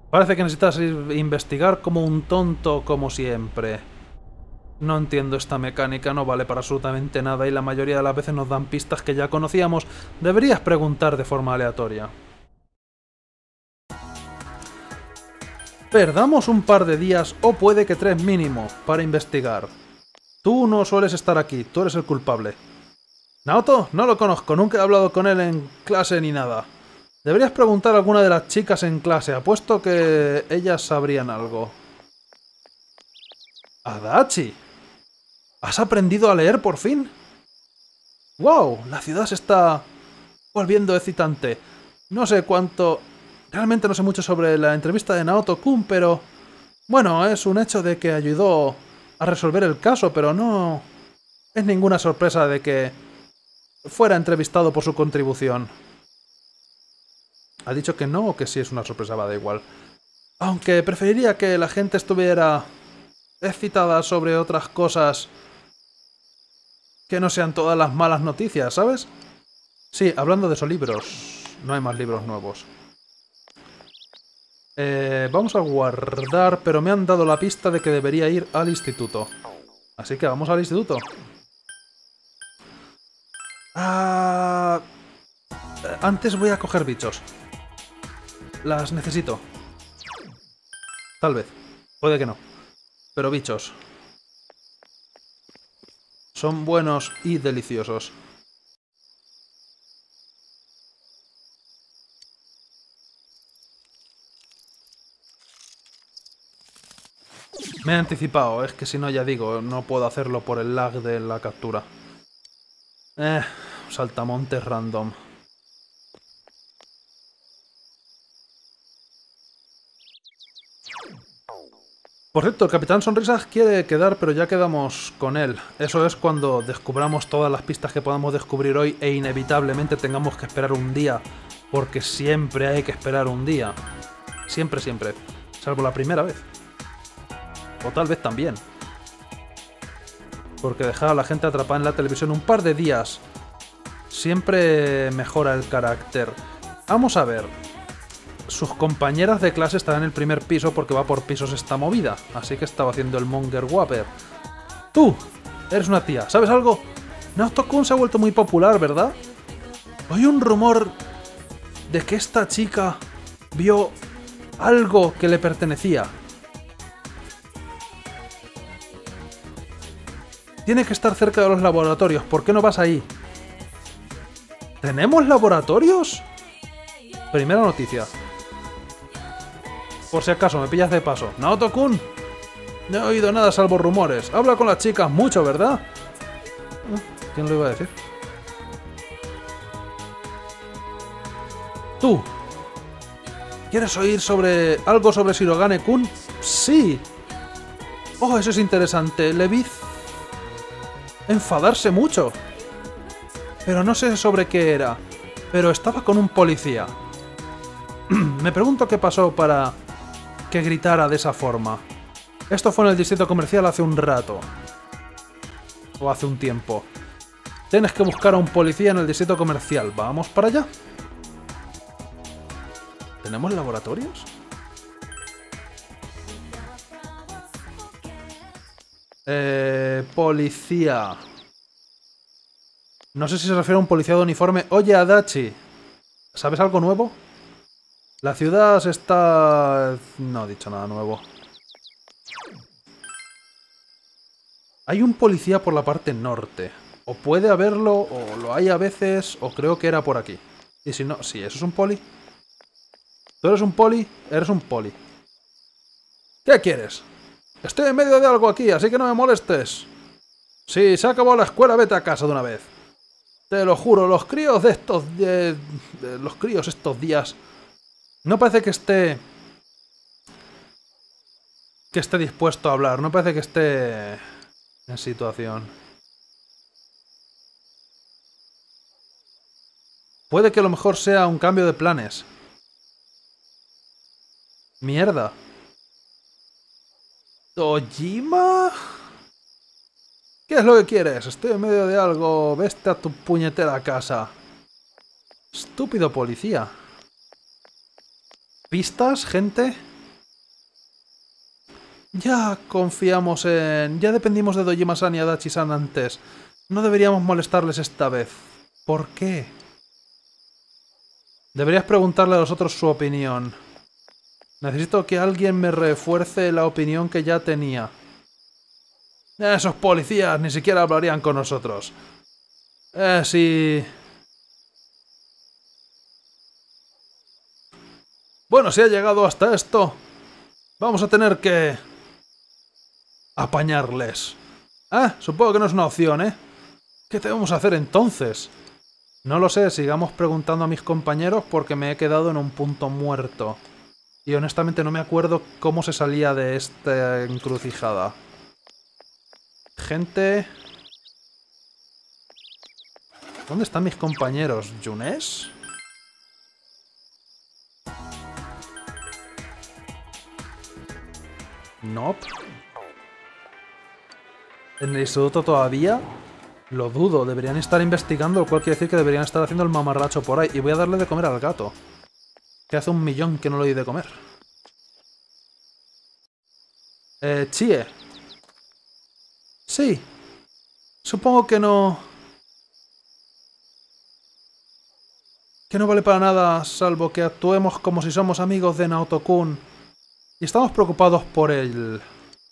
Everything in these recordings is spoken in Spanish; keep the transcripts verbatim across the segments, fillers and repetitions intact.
Parece que necesitas ir investigar como un tonto, como siempre. No entiendo esta mecánica, no vale para absolutamente nada y la mayoría de las veces nos dan pistas que ya conocíamos. Deberías preguntar de forma aleatoria. Perdamos un par de días, o puede que tres mínimo, para investigar. Tú no sueles estar aquí, tú eres el culpable. Naoto, no lo conozco, nunca he hablado con él en clase ni nada. Deberías preguntar a alguna de las chicas en clase, apuesto que ellas sabrían algo. Adachi, ¿has aprendido a leer por fin? ¡Wow! La ciudad se está volviendo excitante. No sé cuánto... Realmente no sé mucho sobre la entrevista de Naoto-kun, pero... Bueno, es un hecho de que ayudó a resolver el caso, pero no... Es ninguna sorpresa de que fuera entrevistado por su contribución. ¿Ha dicho que no o que sí es una sorpresa? Va, da igual. Aunque preferiría que la gente estuviera excitada sobre otras cosas que no sean todas las malas noticias, ¿sabes? Sí, hablando de esos libros. No hay más libros nuevos. Eh, vamos a guardar, pero me han dado la pista de que debería ir al instituto. Así que vamos al instituto. Ah, antes voy a coger bichos. Las necesito. Tal vez. Puede que no. Pero bichos. Son buenos y deliciosos. Me he anticipado, es que si no, ya digo, no puedo hacerlo por el lag de la captura. Eh, saltamontes random. Por cierto, el Capitán Sonrisas quiere quedar, pero ya quedamos con él. Eso es cuando descubramos todas las pistas que podamos descubrir hoy e inevitablemente tengamos que esperar un día. Porque siempre hay que esperar un día. Siempre, siempre. Salvo la primera vez. O tal vez también. Porque dejar a la gente atrapada en la televisión un par de días siempre mejora el carácter. Vamos a ver. Sus compañeras de clase estarán en el primer piso porque va por pisos esta movida. Así que estaba haciendo el Monger Whopper. ¡Tú! Eres una tía. ¿Sabes algo? Naoto-kun se ha vuelto muy popular, ¿verdad? Hay un rumor de que esta chica vio algo que le pertenecía. Tiene que estar cerca de los laboratorios. ¿Por qué no vas ahí? ¿Tenemos laboratorios? Primera noticia. Por si acaso, me pillas de paso. Naoto-kun. No he oído nada salvo rumores. Habla con las chicas mucho, ¿verdad? ¿Quién lo iba a decir? Tú. ¿Quieres oír sobre algo sobre Shirogane-kun? Sí. Oh, eso es interesante. Le vi enfadarse mucho. Pero no sé sobre qué era. Pero estaba con un policía. Me pregunto qué pasó para que gritara de esa forma. Esto fue en el distrito comercial hace un rato. O hace un tiempo. Tienes que buscar a un policía en el distrito comercial. ¿Vamos para allá? ¿Tenemos laboratorios? Eh... Policía. No sé si se refiere a un policía de uniforme. Oye, Adachi. ¿Sabes algo nuevo? La ciudad se está... No he dicho nada nuevo. Hay un policía por la parte norte. O puede haberlo, o lo hay a veces, o creo que era por aquí. Y si no... Sí, ¿eso es un poli? ¿Tú eres un poli? Eres un poli. ¿Qué quieres? Estoy en medio de algo aquí, así que no me molestes. Sí, se ha acabado la escuela, vete a casa de una vez. Te lo juro, los críos de estos... De, de los críos estos días... No parece que esté... Que esté dispuesto a hablar. No parece que esté... En situación. Puede que a lo mejor sea un cambio de planes. Mierda. ¿Tojima? ¿Qué es lo que quieres? Estoy en medio de algo. Vete a tu puñetera casa. Estúpido policía. ¿Pistas, gente? Ya confiamos en... Ya dependimos de Dojima-san y Adachi-san antes. No deberíamos molestarles esta vez. ¿Por qué? Deberías preguntarle a los otros su opinión. Necesito que alguien me refuerce la opinión que ya tenía. Esos policías ni siquiera hablarían con nosotros. Eh, sí... Bueno, si ha llegado hasta esto, vamos a tener que... apañarles. Ah, supongo que no es una opción, ¿eh? ¿Qué debemos hacer entonces? No lo sé, sigamos preguntando a mis compañeros porque me he quedado en un punto muerto. Y honestamente no me acuerdo cómo se salía de esta encrucijada. Gente... ¿Dónde están mis compañeros? ¿Yunes? Nope. ¿En el instituto todavía? Lo dudo, deberían estar investigando, lo cual quiere decir que deberían estar haciendo el mamarracho por ahí. Y voy a darle de comer al gato. Que hace un millón que no lo doy de comer. Eh, Chie. Sí. Supongo que no... Que no vale para nada, salvo que actuemos como si somos amigos de Naoto-kun. Y estamos preocupados por él.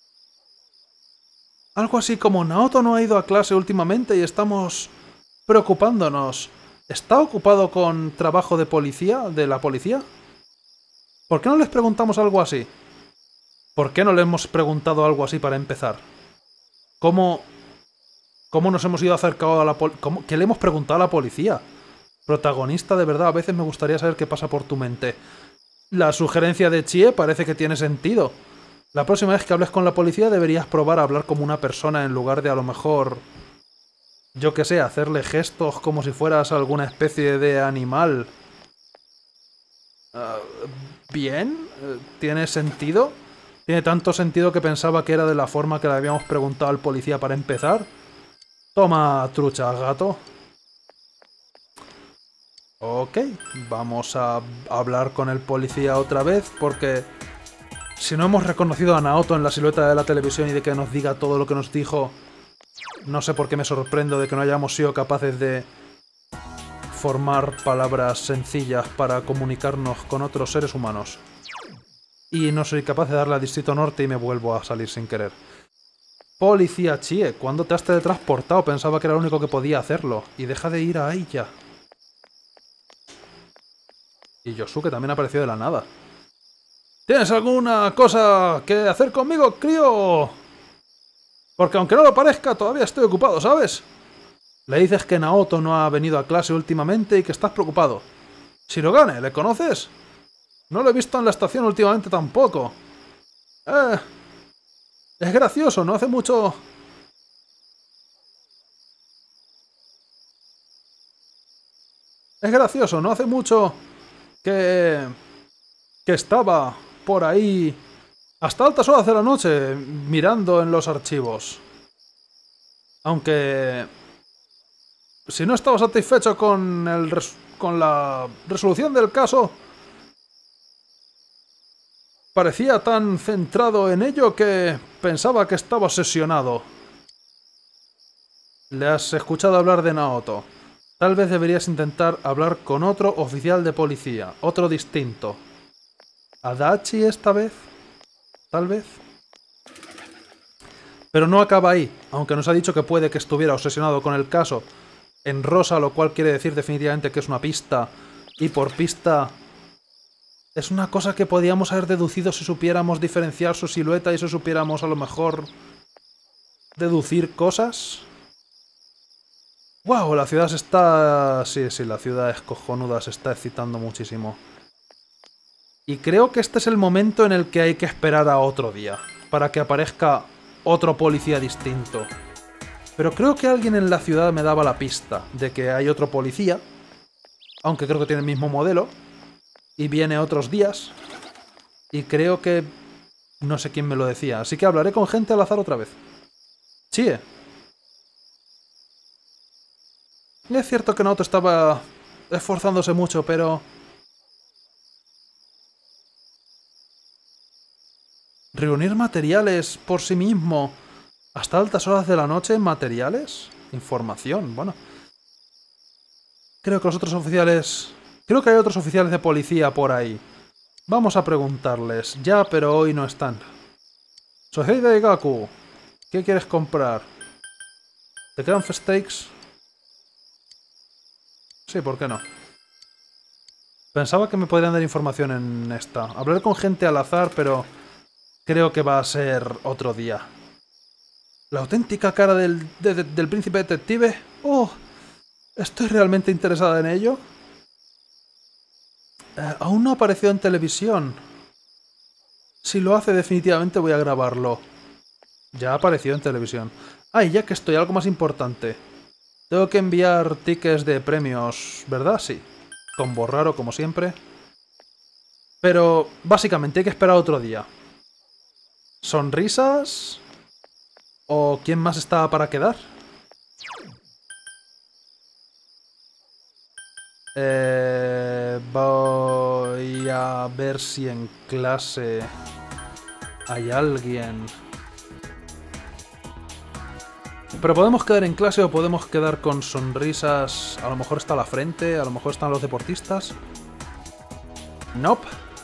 Algo así como Naoto no ha ido a clase últimamente y estamos preocupándonos. ¿Está ocupado con trabajo de policía? ¿De la policía? ¿Por qué no les preguntamos algo así? ¿Por qué no le hemos preguntado algo así para empezar? ¿Cómo... ¿Cómo nos hemos ido acercado a la policía? ¿Qué le hemos preguntado a la policía? Protagonista, de verdad, a veces me gustaría saber qué pasa por tu mente. La sugerencia de Chie parece que tiene sentido. La próxima vez que hables con la policía deberías probar a hablar como una persona en lugar de a lo mejor... Yo qué sé, hacerle gestos como si fueras alguna especie de animal. Uh, ¿Bien? ¿Tiene sentido? ¿Tiene tanto sentido que pensaba que era de la forma que le habíamos preguntado al policía para empezar? Toma, trucha, gato. Ok, vamos a hablar con el policía otra vez, porque si no hemos reconocido a Naoto en la silueta de la televisión y de que nos diga todo lo que nos dijo, no sé por qué me sorprendo de que no hayamos sido capaces de formar palabras sencillas para comunicarnos con otros seres humanos. Y no soy capaz de darle a Distrito Norte y me vuelvo a salir sin querer. Policía Chie, ¿cuándo te has teletransportado? Pensaba que era el único que podía hacerlo. Y deja de ir a ella. Y Yosuke también apareció de la nada. ¿Tienes alguna cosa que hacer conmigo, crío? Porque aunque no lo parezca, todavía estoy ocupado, ¿sabes? Le dices que Naoto no ha venido a clase últimamente y que estás preocupado. Shirogane, ¿le conoces? No lo he visto en la estación últimamente tampoco. Eh... Es gracioso, no hace mucho... Es gracioso, no hace mucho... Que... Que estaba por ahí... Hasta altas horas de la noche, mirando en los archivos. Aunque... Si no estaba satisfecho con, el res... con la resolución del caso... Parecía tan centrado en ello que pensaba que estaba obsesionado. Le has escuchado hablar de Naoto. Tal vez deberías intentar hablar con otro oficial de policía, otro distinto. ¿Adachi esta vez? Tal vez. Pero no acaba ahí, aunque nos ha dicho que puede que estuviera obsesionado con el caso en rosa, lo cual quiere decir definitivamente que es una pista, y por pista... Es una cosa que podíamos haber deducido si supiéramos diferenciar su silueta y si supiéramos a lo mejor deducir cosas. ¡Wow! La ciudad se está... Sí, sí, la ciudad es cojonuda, se está excitando muchísimo. Y creo que este es el momento en el que hay que esperar a otro día, para que aparezca otro policía distinto. Pero creo que alguien en la ciudad me daba la pista de que hay otro policía, aunque creo que tiene el mismo modelo. Y viene otros días. Y creo que... No sé quién me lo decía. Así que hablaré con gente al azar otra vez. Chie. Es cierto que Naoto estaba esforzándose mucho, pero... Reunir materiales por sí mismo hasta altas horas de la noche. ¿Materiales? Información, bueno. Creo que los otros oficiales... Creo que hay otros oficiales de policía por ahí. Vamos a preguntarles. Ya, pero hoy no están. Sohei Daigaku, ¿qué quieres comprar? ¿Te quedan steaks? Sí, ¿por qué no? Pensaba que me podrían dar información en esta. Hablaré con gente al azar, pero creo que va a ser otro día. ¿La auténtica cara del, de, de, del príncipe detective? Oh, ¿estoy realmente interesada en ello? Eh, aún no ha aparecido en televisión. Si lo hace, definitivamente voy a grabarlo. Ya ha aparecido en televisión. Ah, y ya que estoy, algo más importante. Tengo que enviar tickets de premios, ¿verdad? Sí. Con borraro, como siempre. Pero, básicamente, hay que esperar otro día. ¿Sonrisas? ¿O quién más está para quedar? Eh, voy a ver si en clase hay alguien. Pero podemos quedar en clase o podemos quedar con sonrisas. A lo mejor está la frente, a lo mejor están los deportistas. Nope.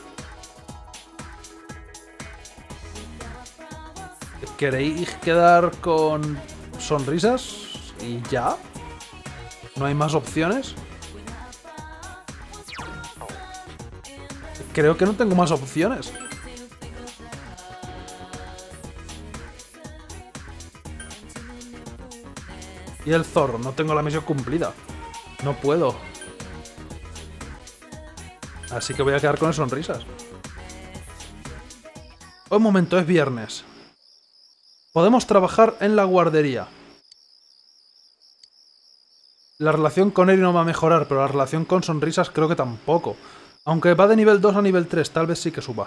¿Queréis quedar con sonrisas? ¿Y ya? ¿No hay más opciones? Creo que no tengo más opciones. Y el zorro, no tengo la misión cumplida. No puedo. Así que voy a quedar con sonrisas. Un momento, es viernes. Podemos trabajar en la guardería. La relación con Eri no va a mejorar, pero la relación con sonrisas creo que tampoco. Aunque va de nivel dos a nivel tres, tal vez sí que suba.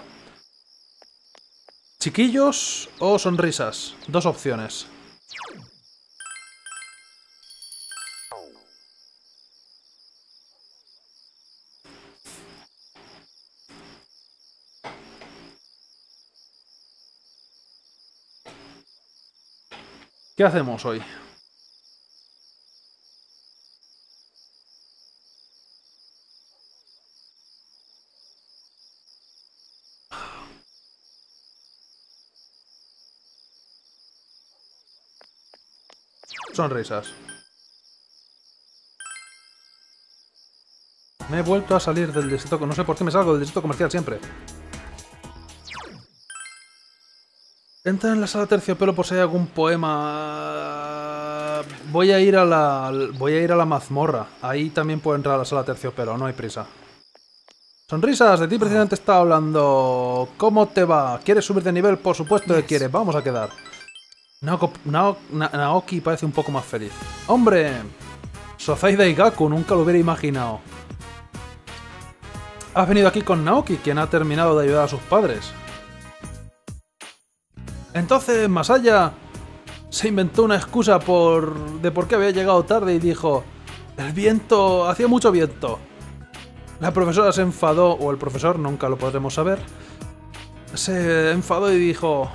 ¿Chiquillos o sonrisas? Dos opciones. ¿Qué hacemos hoy? Sonrisas. Me he vuelto a salir del distrito... No sé por qué me salgo del distrito comercial siempre. Entra en la sala terciopelo por si hay algún poema. Voy a ir a la... Voy a ir a la mazmorra. Ahí también puedo entrar a la sala terciopelo, no hay prisa. Sonrisas, de ti precisamente estaba hablando. ¿Cómo te va? ¿Quieres subir de nivel? Por supuesto que quieres. Vamos a quedar. Naoko, Nao, Na, Naoki parece un poco más feliz. ¡Hombre! Sohei Daigaku, nunca lo hubiera imaginado. Has venido aquí con Naoki, quien ha terminado de ayudar a sus padres. Entonces, Masaya se inventó una excusa por de por qué había llegado tarde y dijo: el viento, hacía mucho viento. La profesora se enfadó, o el profesor, nunca lo podremos saber. Se enfadó y dijo: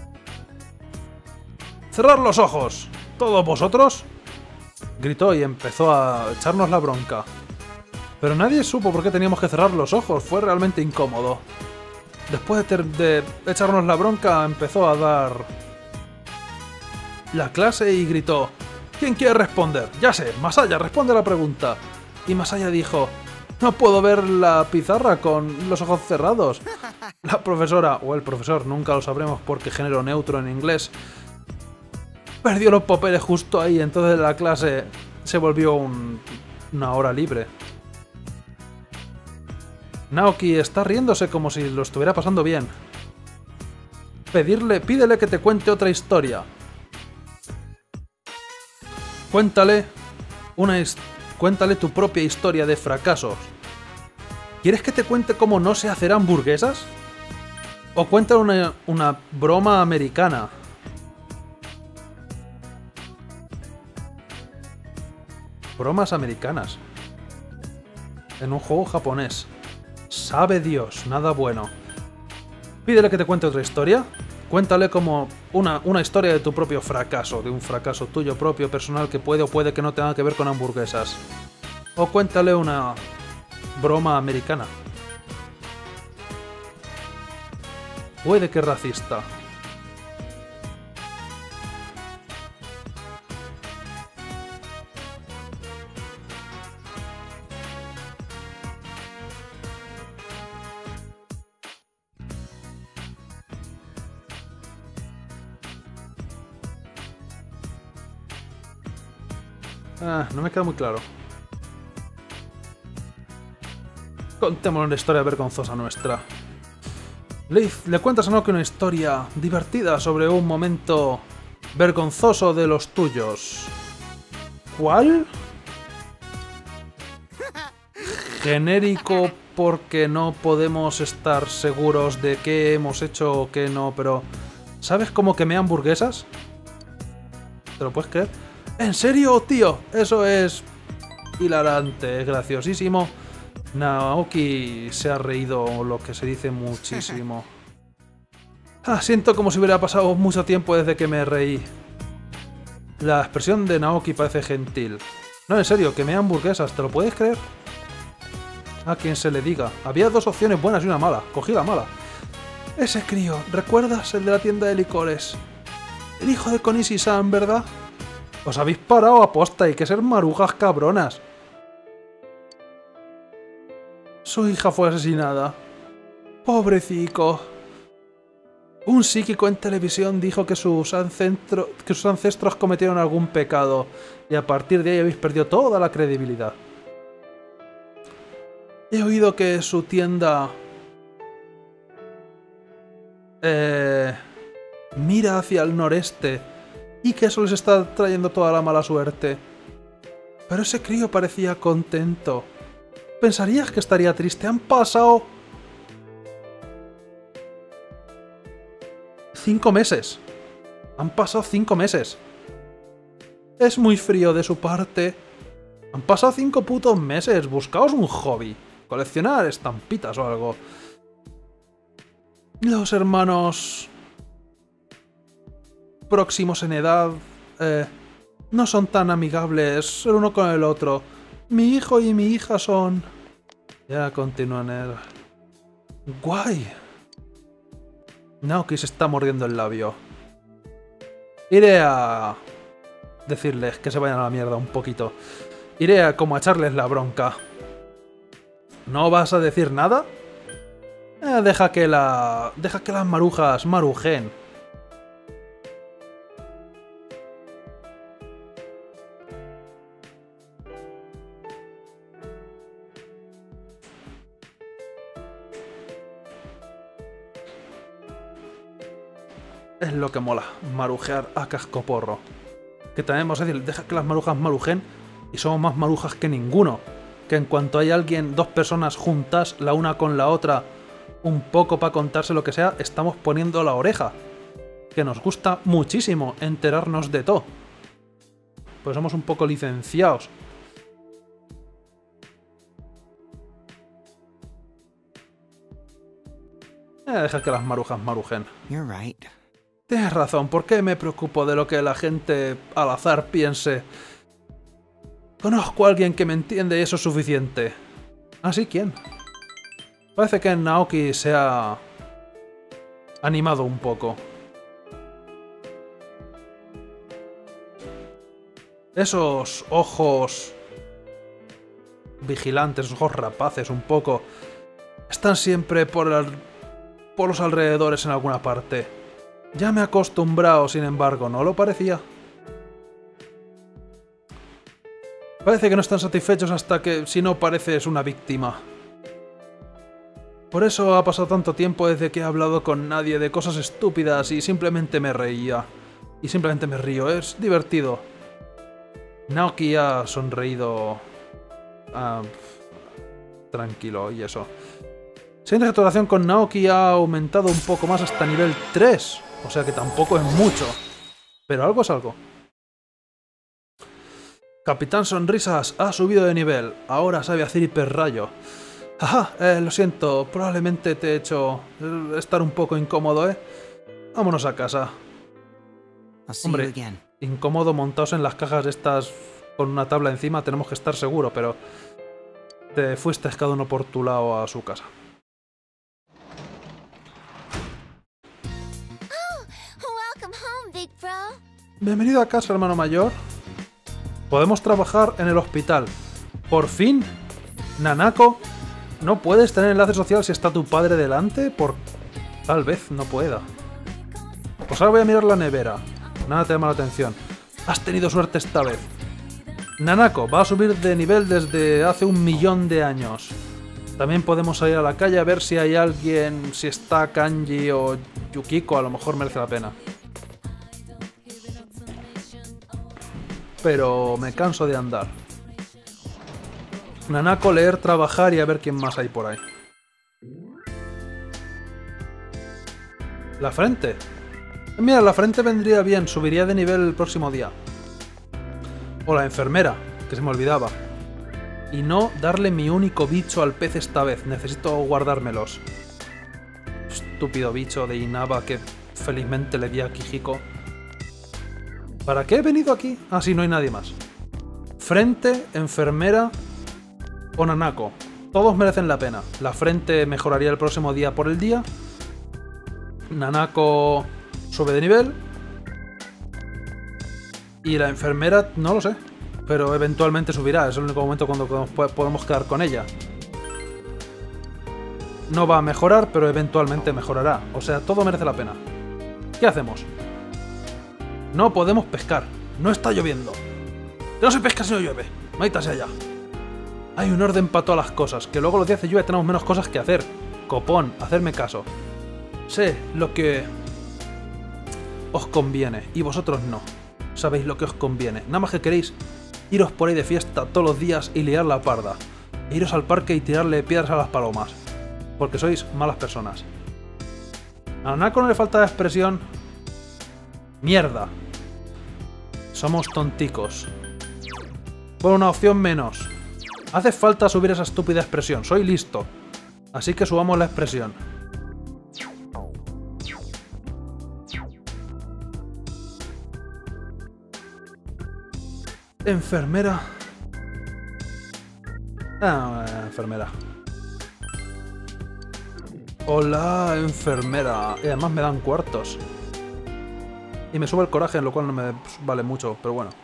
¡cerrar los ojos! ¿Todos vosotros? Gritó y empezó a echarnos la bronca. Pero nadie supo por qué teníamos que cerrar los ojos, fue realmente incómodo. Después de, de echarnos la bronca, empezó a dar la clase y gritó: ¿quién quiere responder? Ya sé, Masaya, responde a la pregunta. Y Masaya dijo: no puedo ver la pizarra con los ojos cerrados. La profesora, o el profesor, nunca lo sabremos porque género neutro en inglés, perdió los papeles justo ahí, entonces la clase se volvió un, una hora libre. Naoki está riéndose como si lo estuviera pasando bien. Pedirle, pídele que te cuente otra historia. Cuéntale una cuéntale tu propia historia de fracasos. ¿Quieres que te cuente cómo no sé hacer hamburguesas? O cuéntale una, una broma americana. Bromas americanas. En un juego japonés. Sabe Dios, nada bueno. Pídele que te cuente otra historia. Cuéntale como una, una historia de tu propio fracaso, de un fracaso tuyo propio, personal, que puede o puede que no tenga que ver con hamburguesas. O cuéntale una broma americana. Puede que racista. Ah, no me queda muy claro. Contémonos una historia vergonzosa nuestra. Le, le cuentas a Naoki una historia divertida sobre un momento vergonzoso de los tuyos. ¿Cuál? Genérico porque no podemos estar seguros de qué hemos hecho o qué no, pero... ¿Sabes cómo quemé hamburguesas? ¿Te lo puedes creer? ¿En serio, tío? Eso es hilarante, es graciosísimo. Naoki se ha reído, lo que se dice, muchísimo. Ah, siento como si hubiera pasado mucho tiempo desde que me reí. La expresión de Naoki parece gentil. No, en serio, quemé hamburguesas, ¿te lo puedes creer? A quien se le diga. Había dos opciones buenas y una mala. Cogí la mala. Ese crío, ¿recuerdas el de la tienda de licores? El hijo de Konishi-san, ¿verdad? Os habéis parado a posta, hay que ser marujas cabronas. Su hija fue asesinada. Pobrecico. Un psíquico en televisión dijo que sus, ancestro, que sus ancestros cometieron algún pecado y a partir de ahí habéis perdido toda la credibilidad. He oído que su tienda... Eh, mira hacia el noreste y que eso les está trayendo toda la mala suerte. Pero ese crío parecía contento. ¿Pensarías que estaría triste? Han pasado... Cinco meses. Han pasado cinco meses. Es muy frío de su parte. Han pasado cinco putos meses. Buscaos un hobby. Coleccionar estampitas o algo. Los hermanos... próximos en edad... Eh, no son tan amigables el uno con el otro. Mi hijo y mi hija son... Ya continúan el... Guay. Naoki se está mordiendo el labio. Iré a... decirles que se vayan a la mierda un poquito. Iré a como a echarles la bronca. ¿No vas a decir nada? Eh, deja que la... Deja que las marujas marujen. Es lo que mola, marujear a cascoporro. Que también vamos a decir, deja que las marujas marujen y somos más marujas que ninguno. Que en cuanto hay alguien, dos personas juntas, la una con la otra, un poco para contarse lo que sea, estamos poniendo la oreja. Que nos gusta muchísimo enterarnos de todo. Pues somos un poco licenciados. Eh, deja que las marujas marujen. You're right. Tienes razón, ¿por qué me preocupo de lo que la gente al azar piense? Conozco a alguien que me entiende y eso es suficiente. ¿Ah, sí? ¿Quién? Parece que Naoki se ha animado un poco. Esos ojos vigilantes, esos ojos rapaces un poco, están siempre por, el, por los alrededores en alguna parte. Ya me he acostumbrado, sin embargo, ¿no lo parecía? Parece que no están satisfechos hasta que, si no, pareces una víctima. Por eso ha pasado tanto tiempo desde que he hablado con nadie de cosas estúpidas y simplemente me reía. Y simplemente me río, es divertido. Naoki ha sonreído... Ah, tranquilo y eso. Siguiente saturación con Naoki ha aumentado un poco más hasta nivel tres. O sea que tampoco es mucho. Pero algo es algo. Capitán Sonrisas ha subido de nivel. Ahora sabe hacer hiperrayo. Ajá, eh, lo siento, probablemente te he hecho eh, estar un poco incómodo, ¿eh? Vámonos a casa. Hombre, incómodo montados en las cajas estas con una tabla encima, tenemos que estar seguros, pero te fuiste cada uno por tu lado a su casa. Bienvenido a casa, hermano mayor. Podemos trabajar en el hospital. Por fin, Nanako, ¿no puedes tener enlace social si está tu padre delante? Por... Tal vez no pueda. Pues ahora voy a mirar la nevera. Nada te llama la atención. Has tenido suerte esta vez. Nanako va a subir de nivel desde hace un millón de años. También podemos salir a la calle a ver si hay alguien, si está Kanji o Yukiko, a lo mejor merece la pena. Pero me canso de andar. Nanako, leer, trabajar y a ver quién más hay por ahí. La frente. Mira, la frente vendría bien, subiría de nivel el próximo día. O la enfermera, que se me olvidaba. Y no darle mi único bicho al pez esta vez, necesito guardármelos. Estúpido bicho de Inaba que felizmente le di a Kijiko. ¿Para qué he venido aquí? Ah, sí, no hay nadie más. Frente, enfermera o Nanako. Todos merecen la pena. La frente mejoraría el próximo día por el día. Nanako sube de nivel. Y la enfermera, no lo sé. Pero eventualmente subirá. Es el único momento cuando podemos quedar con ella. No va a mejorar, pero eventualmente mejorará. O sea, todo merece la pena. ¿Qué hacemos? No podemos pescar. No está lloviendo. No se pesca si no llueve. Maita sea ya. Hay un orden para todas las cosas. Que luego los días de lluvia tenemos menos cosas que hacer. Copón, hacerme caso. Sé lo que os conviene. Y vosotros no. Sabéis lo que os conviene. Nada más que queréis iros por ahí de fiesta todos los días y liar la parda. E iros al parque y tirarle piedras a las palomas. Porque sois malas personas. A Nanako no le falta de expresión. Mierda. Somos tonticos. Por una opción menos. Hace falta subir esa estúpida expresión. Soy listo. Así que subamos la expresión. Enfermera. Ah, enfermera. Hola, enfermera. Y además me dan cuartos. Y me sube el coraje, lo cual no me vale mucho, pero bueno.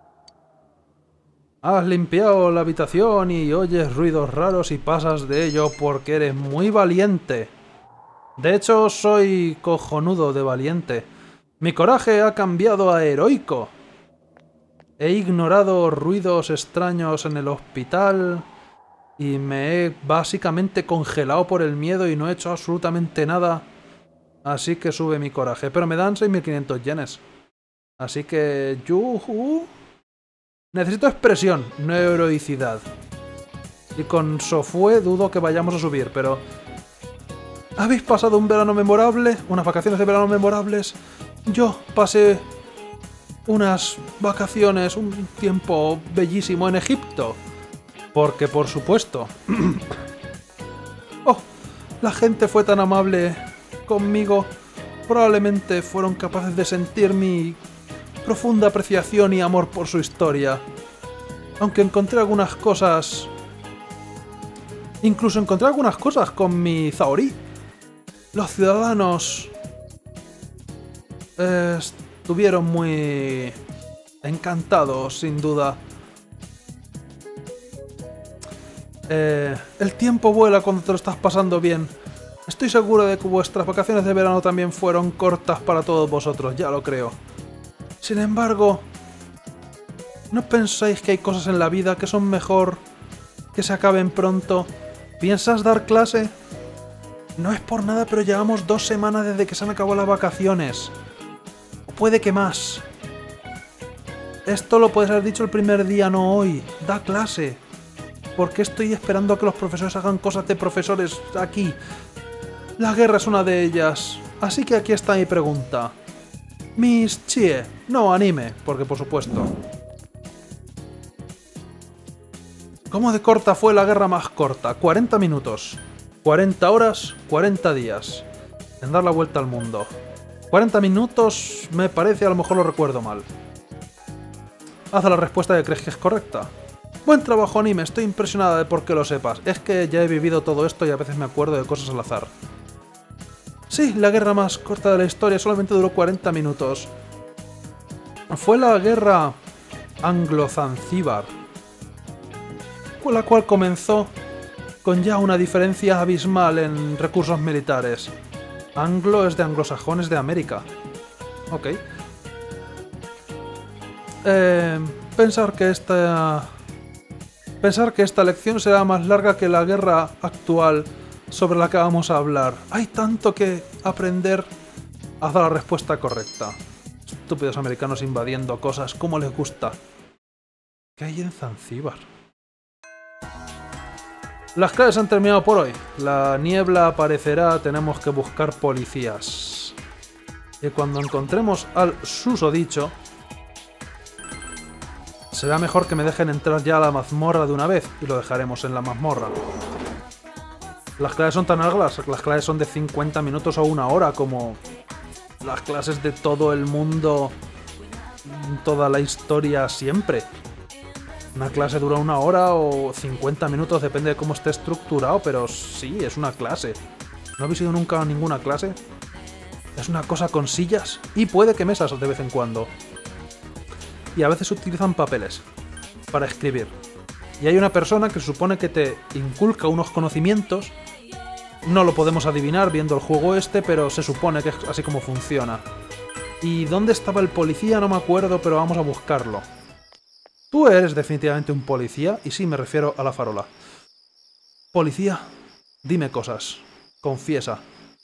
Has limpiado la habitación y oyes ruidos raros y pasas de ello porque eres muy valiente. De hecho, soy cojonudo de valiente. Mi coraje ha cambiado a heroico. He ignorado ruidos extraños en el hospital y me he básicamente congelado por el miedo y no he hecho absolutamente nada. Así que sube mi coraje. Pero me dan seis mil quinientos yenes. Así que... yuhu. Necesito expresión, no heroicidad. Y con Sofue dudo que vayamos a subir, pero... ¿Habéis pasado un verano memorable? ¿Unas vacaciones de verano memorables? Yo pasé unas vacaciones, un tiempo bellísimo en Egipto. Porque, por supuesto... ¡Oh! La gente fue tan amable conmigo. Probablemente fueron capaces de sentir mi profunda apreciación y amor por su historia. Aunque encontré algunas cosas... Incluso encontré algunas cosas con mi Zaori. Los ciudadanos... Eh, estuvieron muy... encantados, sin duda. Eh, el tiempo vuela cuando te lo estás pasando bien. Estoy seguro de que vuestras vacaciones de verano también fueron cortas para todos vosotros, ya lo creo. Sin embargo, ¿no pensáis que hay cosas en la vida que son mejor que se acaben pronto? ¿Piensas dar clase? No es por nada, pero llevamos dos semanas desde que se han acabado las vacaciones. O puede que más. Esto lo puedes haber dicho el primer día, no hoy. Da clase. ¿Por qué estoy esperando a que los profesores hagan cosas de profesores aquí? La guerra es una de ellas. Así que aquí está mi pregunta. Miss Chie, no anime, porque por supuesto. ¿Cómo de corta fue la guerra más corta? cuarenta minutos. cuarenta horas, cuarenta días. En dar la vuelta al mundo. cuarenta minutos me parece, a lo mejor lo recuerdo mal. Haz la respuesta que crees que es correcta. Buen trabajo, Anime, estoy impresionada de por qué lo sepas. Es que ya he vivido todo esto y a veces me acuerdo de cosas al azar. Sí, la guerra más corta de la historia solamente duró cuarenta minutos. Fue la guerra anglo-zanzíbar, la cual comenzó con ya una diferencia abismal en recursos militares. Anglo es de anglosajones de América. Ok. Eh, pensar que esta... Pensar que esta lección será más larga que la guerra actual sobre la que vamos a hablar. Hay tanto que aprender. Haz la respuesta correcta. Estúpidos americanos invadiendo cosas. ¿Cómo les gusta? ¿Qué hay en Zanzíbar? Las clases han terminado por hoy. La niebla aparecerá. Tenemos que buscar policías. Y cuando encontremos al susodicho, será mejor que me dejen entrar ya a la mazmorra de una vez. Y lo dejaremos en la mazmorra. Las clases son tan largas. Las clases son de cincuenta minutos o una hora, como las clases de todo el mundo, toda la historia siempre. Una clase dura una hora o cincuenta minutos, depende de cómo esté estructurado, pero sí, es una clase. ¿No habéis ido nunca a ninguna clase? Es una cosa con sillas y puede que mesas de vez en cuando. Y a veces utilizan papeles para escribir. Y hay una persona que se supone que te inculca unos conocimientos. No lo podemos adivinar viendo el juego este, pero se supone que es así como funciona. ¿Y dónde estaba el policía? No me acuerdo, pero vamos a buscarlo. Tú eres definitivamente un policía, y sí, me refiero a la farola. Policía, dime cosas. Confiesa.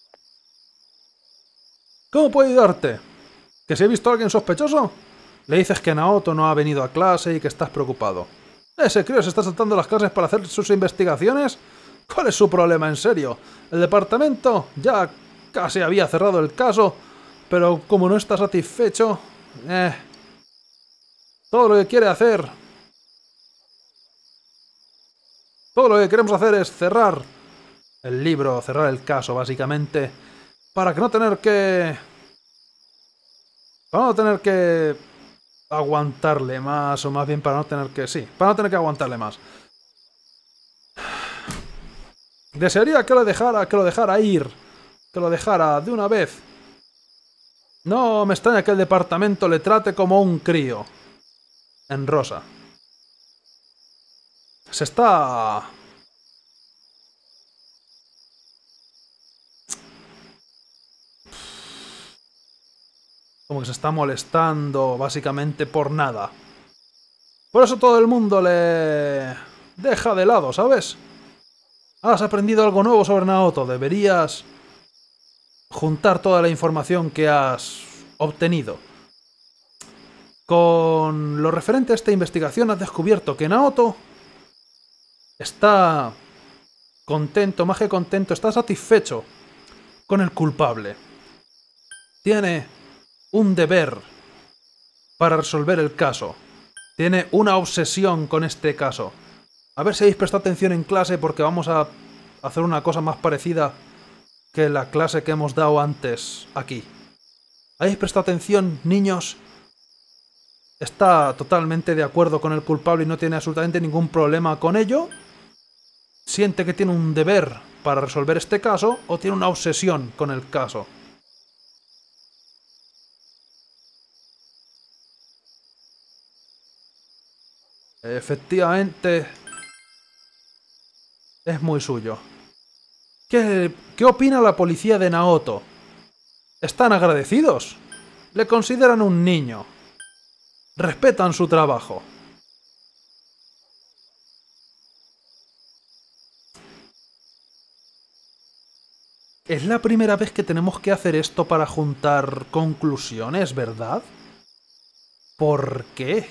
¿Cómo puedo ayudarte? ¿Que si he visto a alguien sospechoso? Le dices que Naoto no ha venido a clase y que estás preocupado. ¿Ese crío se está saltando las clases para hacer sus investigaciones? ¿Cuál es su problema, en serio? El departamento ya casi había cerrado el caso, pero como no está satisfecho... Eh... Todo lo que quiere hacer... Todo lo que queremos hacer es cerrar el libro, cerrar el caso, básicamente, para que no tener que... Para no tener que... aguantarle más, o más bien para no tener que... Sí, para no tener que aguantarle más. Desearía que lo dejara, que lo dejara ir. Que lo dejara de una vez. No me extraña que el departamento le trate como un crío. En rosa. Se está... Como que se está molestando, básicamente por nada. Por eso todo el mundo le... deja de lado, ¿sabes? Has aprendido algo nuevo sobre Naoto. Deberías juntar toda la información que has obtenido. Con lo referente a esta investigación has descubierto que Naoto está contento, más que contento, está satisfecho con el culpable. Tiene un deber para resolver el caso. Tiene una obsesión con este caso. A ver si habéis prestado atención en clase, porque vamos a hacer una cosa más parecida que la clase que hemos dado antes aquí. ¿Habéis prestado atención, niños? Está totalmente de acuerdo con el culpable y no tiene absolutamente ningún problema con ello. Siente que tiene un deber para resolver este caso o tiene una obsesión con el caso. Efectivamente, es muy suyo. ¿Qué, qué opina la policía de Naoto? ¿Están agradecidos? Le consideran un niño. Respetan su trabajo. Es la primera vez que tenemos que hacer esto para juntar conclusiones, ¿verdad? ¿Por qué?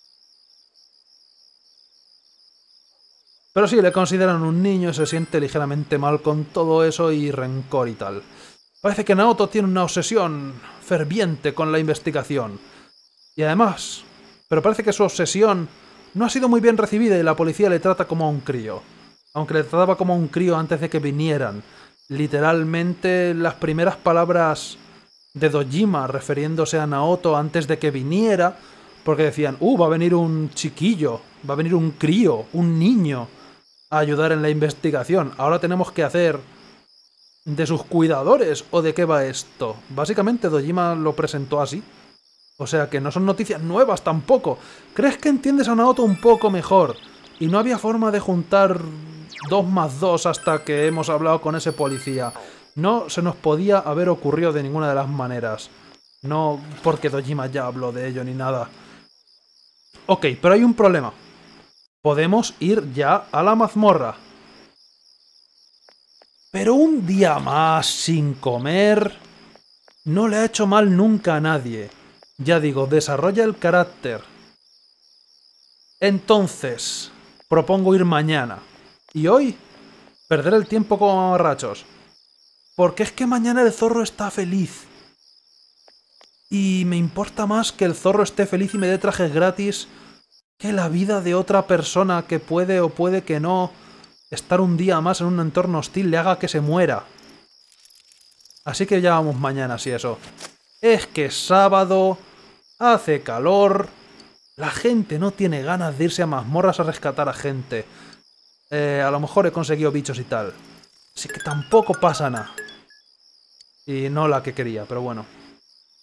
Pero sí, le consideran un niño, se siente ligeramente mal con todo eso y rencor y tal. Parece que Naoto tiene una obsesión ferviente con la investigación. Y además, pero parece que su obsesión no ha sido muy bien recibida y la policía le trata como a un crío. Aunque le trataba como a un crío antes de que vinieran. Literalmente las primeras palabras de Dojima refiriéndose a Naoto antes de que viniera, porque decían, uh, va a venir un chiquillo, va a venir un crío, un niño a ayudar en la investigación. Ahora tenemos que hacer de sus cuidadores, ¿o de qué va esto? Básicamente Dojima lo presentó así. O sea que no son noticias nuevas tampoco. ¿Crees que entiendes a Naoto un poco mejor? Y no había forma de juntar dos más dos hasta que hemos hablado con ese policía. No se nos podía haber ocurrido de ninguna de las maneras. No porque Dojima ya habló de ello ni nada. Ok, pero hay un problema. Podemos ir ya a la mazmorra. Pero un día más sin comer no le ha hecho mal nunca a nadie. Ya digo, desarrolla el carácter. Entonces, propongo ir mañana. Y hoy, perder el tiempo como mamarrachos. Porque es que mañana el zorro está feliz. Y me importa más que el zorro esté feliz y me dé trajes gratis que la vida de otra persona que puede o puede que no estar un día más en un entorno hostil le haga que se muera. Así que ya vamos mañana, si eso. Es que es sábado, hace calor, la gente no tiene ganas de irse a mazmorras a rescatar a gente. Eh, a lo mejor he conseguido bichos y tal. Así que tampoco pasa nada. Y no la que quería, pero bueno.